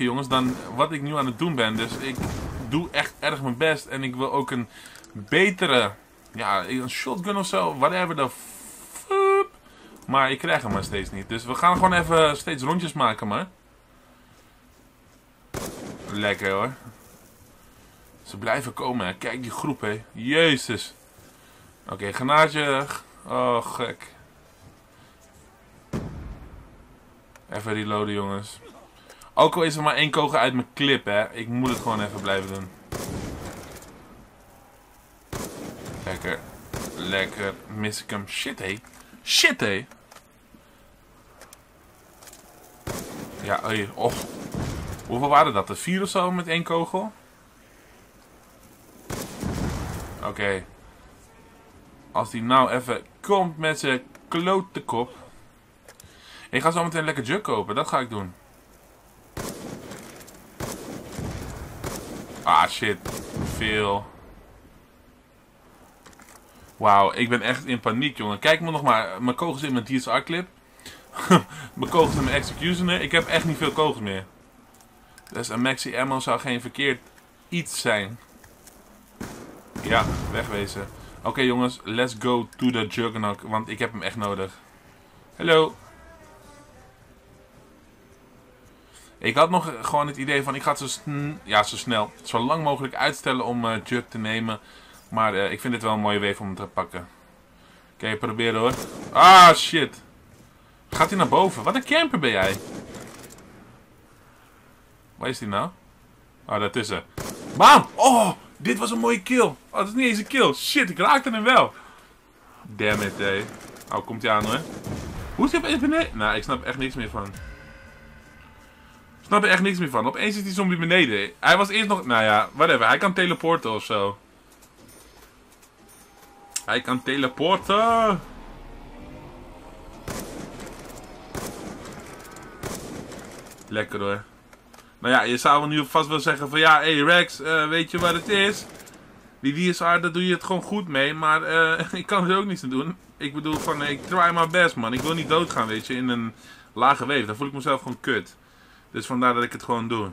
maken, jongens, dan wat ik nu aan het doen ben. Dus ik doe echt erg mijn best. En ik wil ook een betere, ja, een shotgun of zo. Whatever the fuck. Maar ik krijg hem maar steeds niet. Dus we gaan gewoon even steeds rondjes maken, maar. Lekker hoor. Ze blijven komen, hè. Kijk die groep, hè. Jezus. Oké, granaatje. Oh, gek. Even reloaden, jongens. Ook al is er maar 1 kogel uit mijn clip, hè. Ik moet het gewoon even blijven doen. Lekker. Lekker. Mis ik hem. Shit, hé. Shit, hé. Ja, hé. Oh. Hoeveel waren dat? Er 4 of zo met 1 kogel? Oké. Als die nou even komt met zijn klote kop. Ik ga zo meteen lekker jug kopen. Dat ga ik doen. Ah, shit. Veel. Wauw, ik ben echt in paniek, jongen. Kijk me nog maar. Mijn kogels in mijn DSR-clip. Mijn kogels in mijn executioner. Ik heb echt niet veel kogels meer. Dus een maxi ammo zou geen verkeerd iets zijn. Ja, wegwezen. Oké, jongens, let's go to the Juggernaut. Want ik heb hem echt nodig. Hallo. Ik had nog gewoon het idee van ik ga het zo snel, zo lang mogelijk uitstellen om Jug te nemen. Maar ik vind dit wel een mooie wave om hem te pakken. Oké, proberen hoor. Ah, shit. Gaat hij naar boven? Wat een camper ben jij. Waar is hij nou? Oh, daartussen. Bam! Oh, dit was een mooie kill. Oh, dat is niet eens een kill. Shit, ik raakte hem wel. Damn it, hé. Oh, komt hij aan hoor. Hoe is hij opeens beneden? Nou, ik snap echt niks meer van. Ik snap er echt niks meer van. Opeens is die zombie beneden. Hij was eerst nog... Nou ja, whatever. Hij kan teleporten of zo. Hij kan teleporten. Lekker hoor. Nou ja, je zou nu vast wel zeggen van ja, hey Rex, weet je wat het is? Die DSR, daar doe je het gewoon goed mee, maar ik kan er ook niets aan doen. Ik bedoel van, ik try my best man. Ik wil niet doodgaan, weet je, in een lage wave. Dan voel ik mezelf gewoon kut. Dus vandaar dat ik het gewoon doe.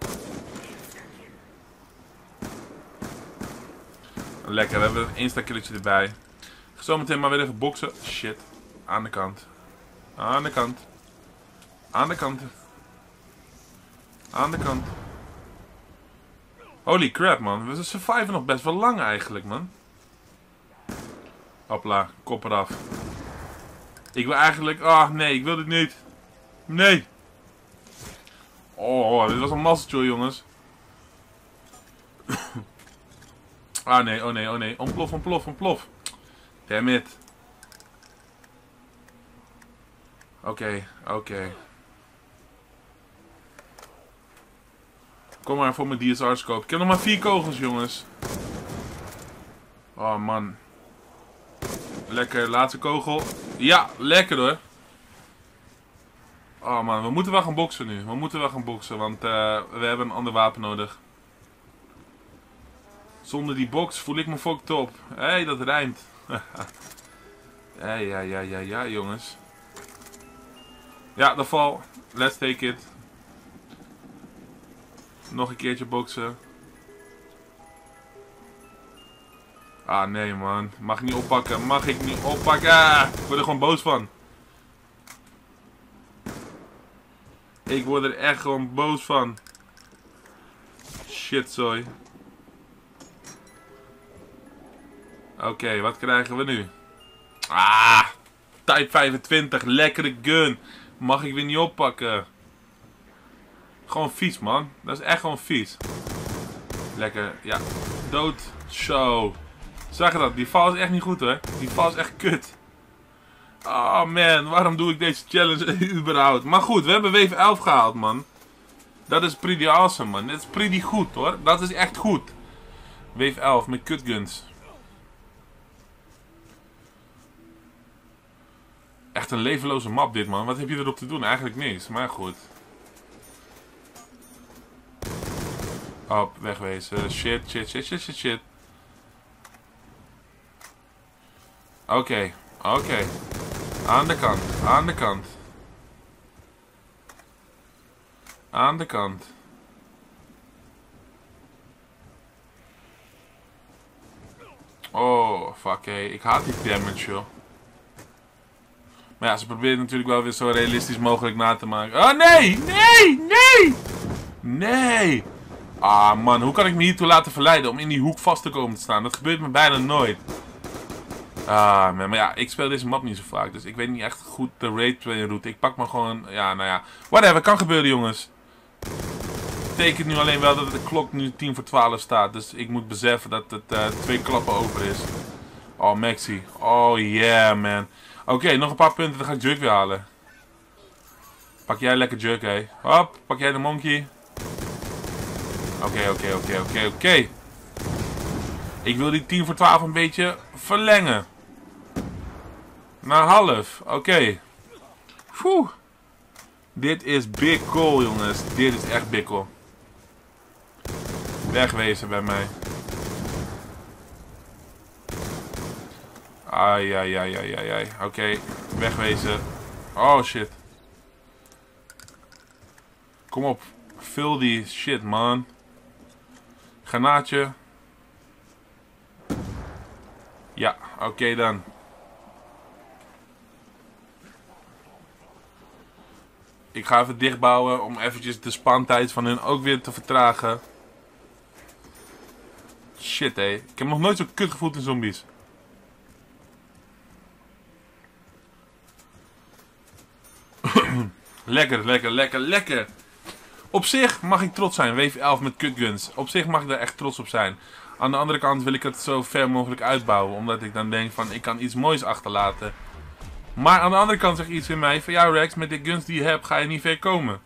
Lekker, we hebben een insta-killetje erbij. Zometeen maar weer even boksen. Shit. Aan de kant. Aan de kant. Aan de kant. Aan de kant. Holy crap man. We surviven nog best wel lang eigenlijk man. Hopla. Kop eraf. Ik wil eigenlijk... Ah nee, ik wil dit niet. Nee. Oh, dit was een mazzeltje jongens. Ah nee, oh nee, oh nee. Ontplof, ontplof, ontplof. Damn it. Oké, oké. Kom maar voor mijn DSR-scope. Ik heb nog maar 4 kogels, jongens. Oh, man. Lekker, laatste kogel. Ja, lekker hoor. Oh, man. We moeten wel gaan boksen nu. We moeten wel gaan boksen, want we hebben een ander wapen nodig. Zonder die box voel ik me fucked op. Hé, hey, dat rijmt. Ja, jongens. Ja, de val. Let's take it. Nog een keertje boksen. Ah, nee, man. Mag ik niet oppakken. Mag ik niet oppakken. Ik word er gewoon boos van. Ik word er echt gewoon boos van. Shit, zooi. Oké, wat krijgen we nu? Ah, Type 25. Lekkere gun. Mag ik weer niet oppakken. Gewoon vies, man. Dat is echt gewoon vies. Lekker, ja. Dood. Zo. Zag je dat? Die val is echt niet goed, hoor. Die val is echt kut. Oh, man. Waarom doe ik deze challenge überhaupt? Maar goed, we hebben wave 11 gehaald, man. Dat is pretty awesome, man. Dat is pretty goed, hoor. Dat is echt goed. Wave 11 met kutguns. Echt een levenloze map, dit, man. Wat heb je erop te doen? Eigenlijk niks. Maar goed. Hop, wegwezen. Shit. Oké. Aan de kant. Aan de kant. fuck, hé. Ik haat die damage, joh. Maar ja, ze probeert natuurlijk wel weer zo realistisch mogelijk na te maken. Oh, nee! Nee! Nee! Nee! Ah, man. Hoe kan ik me hiertoe laten verleiden om in die hoek vast te komen te staan? Dat gebeurt me bijna nooit. Ah, man. Maar ja, ik speel deze map niet zo vaak. Dus ik weet niet echt goed de raid route. Ik pak maar gewoon... Ja, nou ja. Whatever. Kan gebeuren, jongens. Betekent nu alleen wel dat de klok nu 10 voor 12 staat. Dus ik moet beseffen dat het 2 klappen over is. Oh, Maxi. Oh, yeah, man. Oké, nog een paar punten. Dan ga ik Jug weer halen. Pak jij lekker Jug, hé. Hop, pak jij de monkey. Oké. Ik wil die 10 voor 12 een beetje verlengen. Naar half. Oké. Oeh. Dit is big goal, jongens. Dit is echt big goal. Wegwezen bij mij. Ai. Oké. Wegwezen. Oh, shit. Kom op. Vul die shit, man. Granaatje. Ja, oké dan. Ik ga even dichtbouwen om eventjes de spantijd van hun ook weer te vertragen. Shit, hé. Ik heb nog nooit zo kut gevoeld in zombies. Lekker. Op zich mag ik trots zijn. Wave 11 met kutguns. Op zich mag ik daar echt trots op zijn. Aan de andere kant wil ik het zo ver mogelijk uitbouwen. Omdat ik dan denk van ik kan iets moois achterlaten. Maar aan de andere kant zegt iets in mij van ja Rex, met de guns die je hebt ga je niet ver komen.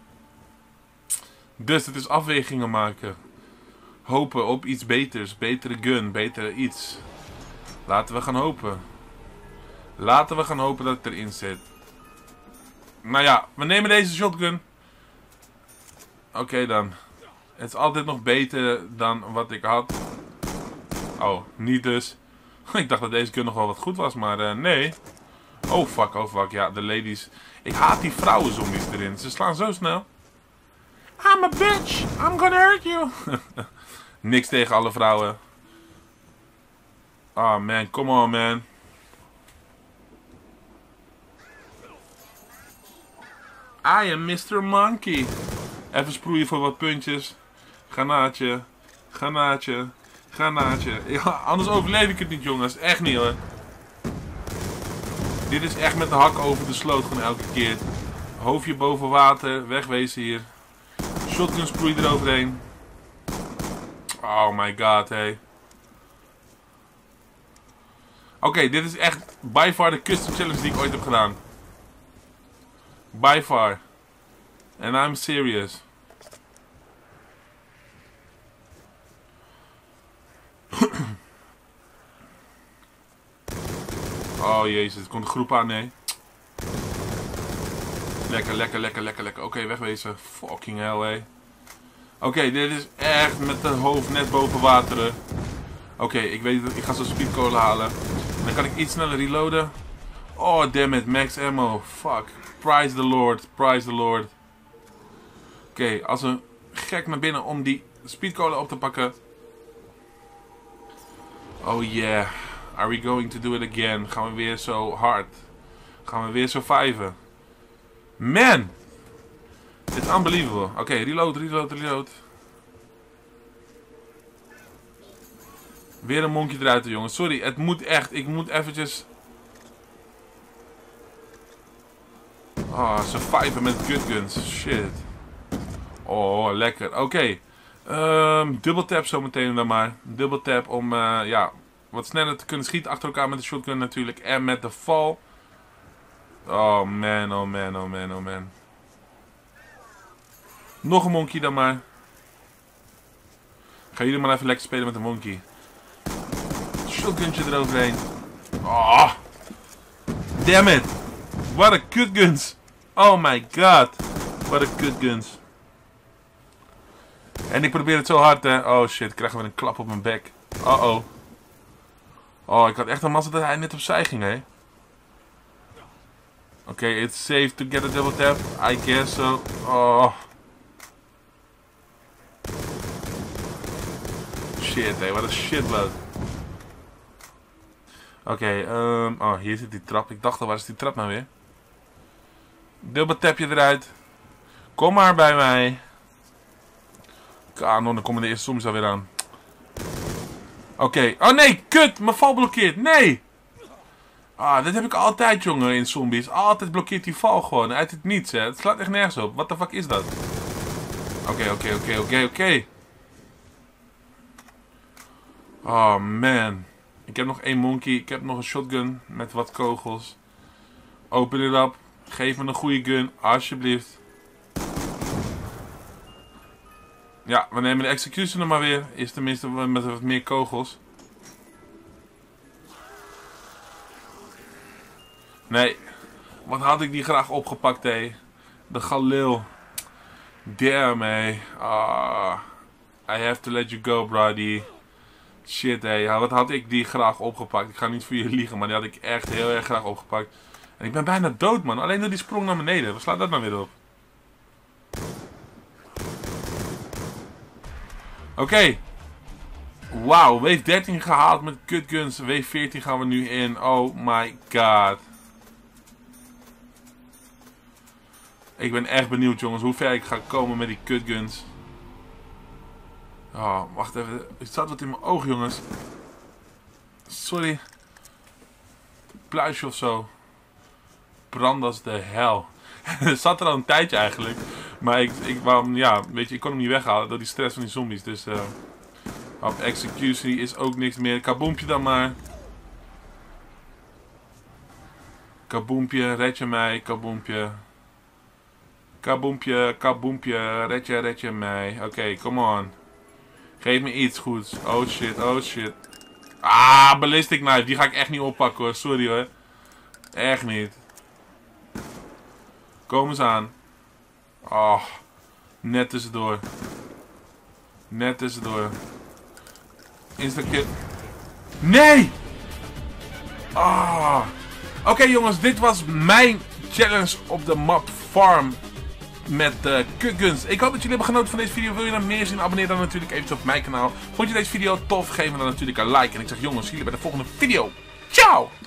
Dus het is afwegingen maken. Hopen op iets beters. Betere gun, betere iets. Laten we gaan hopen. Laten we gaan hopen dat het erin zit. Nou ja, we nemen deze shotgun. Oké dan. Het is altijd nog beter dan wat ik had. Oh, niet dus. Ik dacht dat deze gun nog wel wat goed was, maar nee. Oh fuck. Ja, de ladies. Ik haat die vrouwenzombies erin. Ze slaan zo snel. I'm a bitch. I'm gonna hurt you. Niks tegen alle vrouwen. Oh man, come on man. I am Mr. Monkey. Even sproeien voor wat puntjes. Granaatje. Ja, anders overleef ik het niet, jongens. Echt niet, hoor. Dit is echt met de hak over de sloot gewoon elke keer. Hoofdje boven water. Wegwezen hier. Shotgun sproei eroverheen. Oh my god, hé. Oké, dit is echt by far de custom challenge die ik ooit heb gedaan. By far. And I'm serious. Oh jezus, er komt een groep aan, nee. Lekker. Oké, wegwezen. Fucking hell, hé. Oké, dit is echt met de hoofd net boven wateren. Oké, ik weet het, ik ga zo'n speedcola halen. Dan kan ik iets sneller reloaden. Oh, damn it, max ammo. Fuck. Praise the Lord. Oké, als een gek naar binnen om die speedcola op te pakken. Oh yeah. Are we going to do it again? Gaan we weer zo hard? Gaan we weer surviven? Man! It's unbelievable. Oké, reload. Weer een monkey eruit, jongens. Sorry, het moet echt. Ik moet eventjes... Oh, surviven met gutguns. Shit. Oh, lekker. Oké. Double tap zometeen dan maar. Double tap om, ja, wat sneller te kunnen schieten achter elkaar met de shotgun natuurlijk. En met de val. Oh man. Nog een monkey dan maar. Gaan jullie maar even lekker spelen met de monkey. Shotguntje eroverheen. Oh. Damn it. What a kutguns. Oh my god. What a kutguns. En ik probeer het zo hard, hè. Oh shit, krijgen we een klap op mijn bek. Oh. Oh, ik had echt een mazzel dat hij net opzij ging, hè. Oké, it's safe to get a double tap. I guess so. Oh. Shit, hé. Wat een shitload. Oké, oh, hier zit die trap. Ik dacht al, waar is die trap nou weer? Dubbel tapje eruit. Kom maar bij mij. Kanon, dan komen de eerste zombies alweer aan. Oké. Oh nee, kut! Mijn val blokkeert. Nee! Ah, dit heb ik altijd, jongen, in zombies. Altijd blokkeert die val gewoon. Uit het niets, hè. Het slaat echt nergens op. What the fuck is dat? Oké. Oh, man. Ik heb nog 1 monkey. Ik heb nog een shotgun met wat kogels. Open it up. Geef me een goede gun, alsjeblieft. Ja, we nemen de executioner maar weer. Is tenminste met wat meer kogels. Nee. Wat had ik die graag opgepakt, hé. De Galil. Damn, hé. Ah. I have to let you go, brody. Shit, hé. Wat had ik die graag opgepakt. Ik ga niet voor je liegen, maar die had ik echt heel erg graag opgepakt. En ik ben bijna dood, man. Alleen door die sprong naar beneden. Waar slaat dat nou weer op? Oké. Wauw, wave 13 gehaald met kutguns. Wave 14 gaan we nu in. Oh my god. Ik ben echt benieuwd, jongens, hoe ver ik ga komen met die kutguns. Oh, wacht even. Er staat wat in mijn oog, jongens. Sorry. Pluisje of zo. Brand als de hel. Het zat er al een tijdje eigenlijk. Maar ja, weet je, ik kon hem niet weghalen door die stress van die zombies. Dus op executie is ook niks meer. Kaboompje dan maar. Kaboompje, red je mij, kaboompje. Kaboompje, red je mij. Oké, come on. Geef me iets goeds. Oh shit. Ah, ballistic knife. Die ga ik echt niet oppakken, hoor. Sorry, hoor. Echt niet. Kom eens aan. Oh, net tussendoor. Instakill. Nee! Ah. Oké, jongens, dit was mijn challenge op de map Farm met kutguns. Ik hoop dat jullie hebben genoten van deze video. Wil je nou meer zien? Abonneer dan natuurlijk even op mijn kanaal. Vond je deze video tof? Geef me dan natuurlijk een like. En ik zeg, jongens, zie jullie bij de volgende video. Ciao!